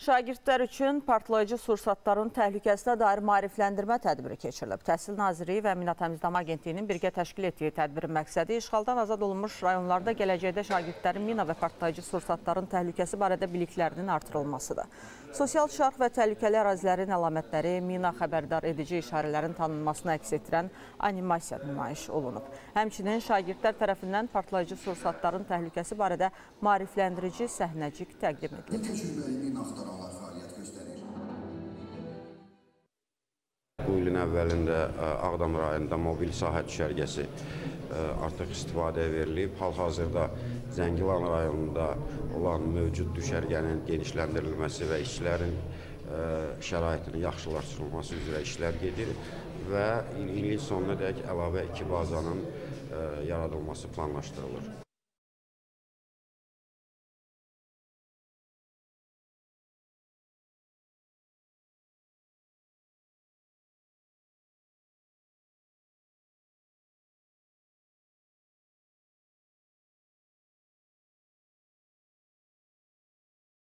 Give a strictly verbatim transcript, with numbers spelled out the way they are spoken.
Şagirdlər üçün partlayıcı sursatların təhlükəsinə dair maarifləndirmə tədbiri keçirilib. Təhsil Nazirliyi və Mina Təmizləmə Agentliyinin birgə təşkil etdiyi tədbirin məqsədi işğaldan azad olunmuş rayonlarda gələcəkdə şagirdlərin mina və partlayıcı sursatların təhlükəsi barədə biliklərinin artırılmasıdır. Sosial şərh və təhlükəli ərazilərin əlamətləri, mina xəbərdar edici işarələrin tanınmasını əks etdirən animasiya nümayiş olunub. Həmçinin şagirdlər tərəfindən partlayıcı sursatların təhlükəsi barədə maarifləndirici səhnəcik təqdim edilib. Bu ilin əvvəlində Ağdam rayonunda mobil sahə düşərgəsi artıq istifadəyə verilib. Hal-hazırda Zəngilan rayonunda olan mövcud düşərgənin genişləndirilməsi və işçilərin şəraitinin yaxşılaşdırılması üzrə işlər gedir və ilin sonuna dək əlavə iki bazanın yaradılması planlaşdırılır.